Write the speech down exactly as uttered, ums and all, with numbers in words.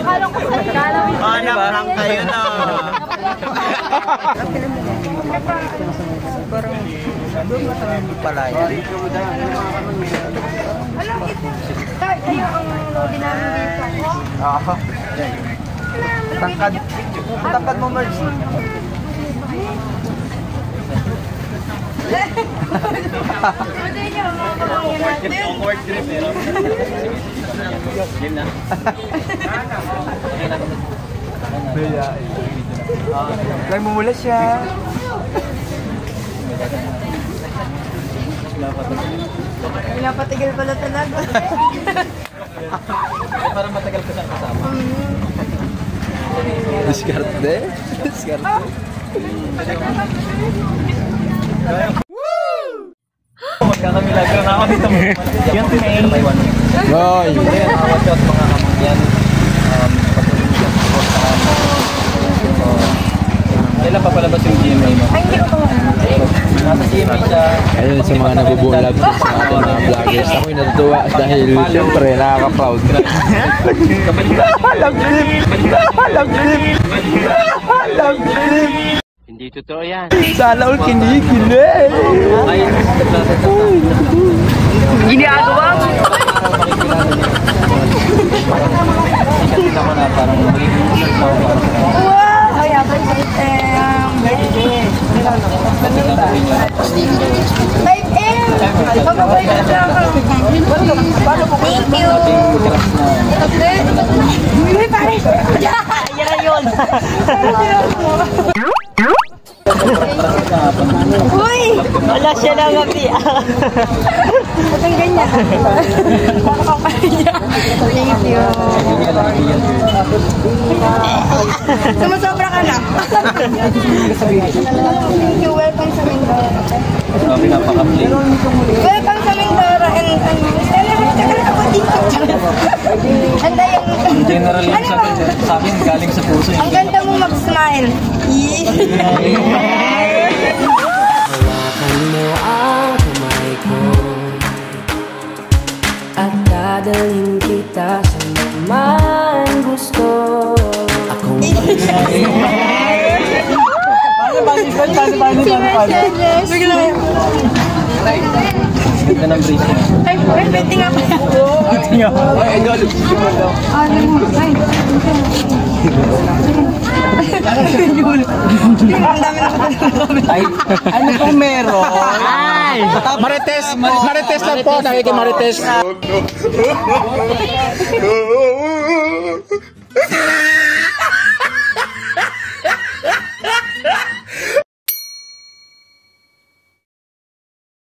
Akala ko sa'yo. Anak lang kayo na. Parang pala yan. Alam ito. Kayo ang lodi namin dito. Oo. Tangkad. Tangkad mo, Merge. Pwede niyo, mga pamangyan natin. Awkward grip eh. Game na. Kaya mo mula siya. Pinapatigil pala talaga. Parang matagal ko siyang kasama. Diskarte? Diskarte? Magkakamilagro na ako dito mo. Yan si May. Hoy! Yan, awat shot mga kamangyan. Um, patuloy siya. Kailan pa palabas yung G M A mo? Ay, hindi ko pa. Nasa G M A siya. Ayun sa mga nabubulag sa ating mga vloggers. Ako'y natutuwa dahil siyempre nakaka-proud. Love trip! Love trip! Love trip! Hindi totoo yan. Sana all kinikilig! Ginagawa mo? Wow! Ay, ako yung five M! Pagkabay na siya ako. Thank you! Uy, pare! Yan na yun! Uy! Wala siya na gabi. Ba't ang ganyan? Thank you. Sumusobra ka na. Thank you. Welcome sa Mindoro. Welcome sa Mindoro. And tagal ako dito. Anda yung... General yung sa akin, galing sa puso. Ang ganda mo mag-smile. Hawakan mo ang kamay ko at dadalhin kita sa naman gusto. Akong Paano ba ni Gol? Paano ba ni Gol? Ganda ng brace niya. Ay, ay, pwede nga pa. Pwede nga. Ay, Idol. Ano mo? Ay. Ay, ano pong meron? Ay! Marites! Marites lang po! Nakikimarites! No, no.